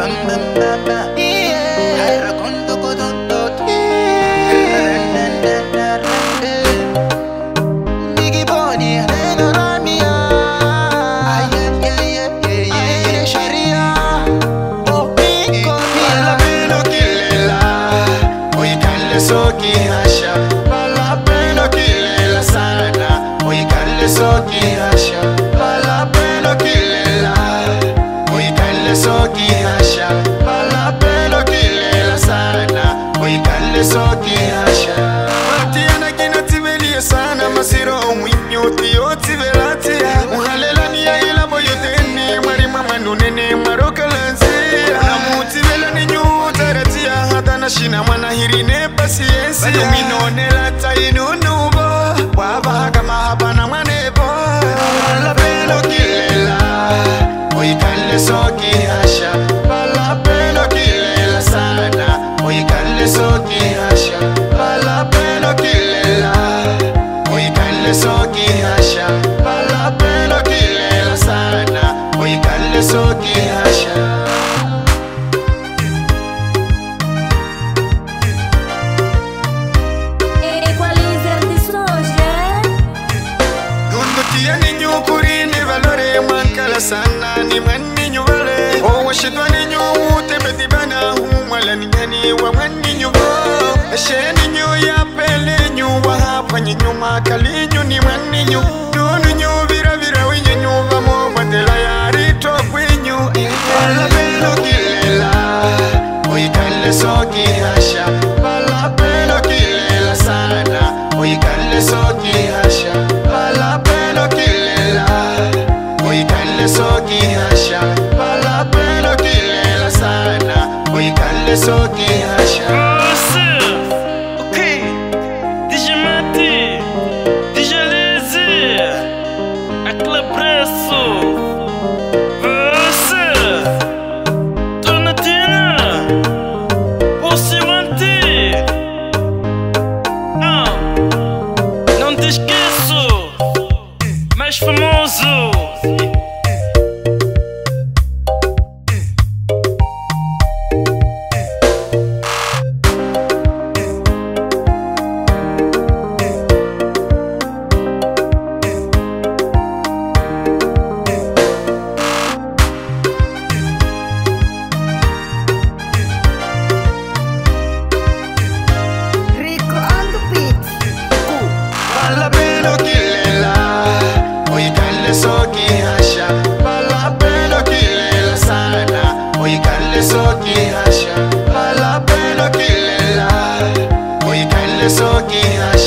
Soki hasha, pala pelo kilela sana. Oikale soki hasha, pala pelo kilela. Oikale soki hasha, pala pelo kilela sana. Oikale soki hasha. Matiana kina tibelia sana masiro mwinyo tiyo tibelatia. Uhalela ni ya ila boyoteni marima manunene marokalanzia. Namutibela ni nyutaratia hata na shina mwana hirine pasiensi. Minone la tainu nubo waba kama hapa na manebo. Pala pelo kilela, oikale soki hasha. Pala pelo kilela sana, oikale soki hasha. Pala pelo kilela, oikale soki hasha. Pala pelo kilela sana, oikale soki hasha. Sana ni mani vale o washitwa ni nyute betibana humwala ni gani wa mani nyubo sheni nyu ya pele nyu wa hapa nyuma kalinyu ni mani nyu dunu nyu vira vira winyu nyu va mo batela ya rito kwinyu. Pala pelo kilela, oikale soki hasha. Pala pelo kilela sana, oikale soki hasha. Pala pelo kilela, oikale soki hasha. Pala pelo kilela sana, oikale soki hasha. Ok, DJ Mati, DJ Lazy, a Club Presso. Você, Donatina, você manter. Não te esqueço, mais famoso. Pala pelo kilela, oikale soki hasha. Pala pelo kilela sana, oikale soki hasha. Pala pelo kilela, oikale soki hasha.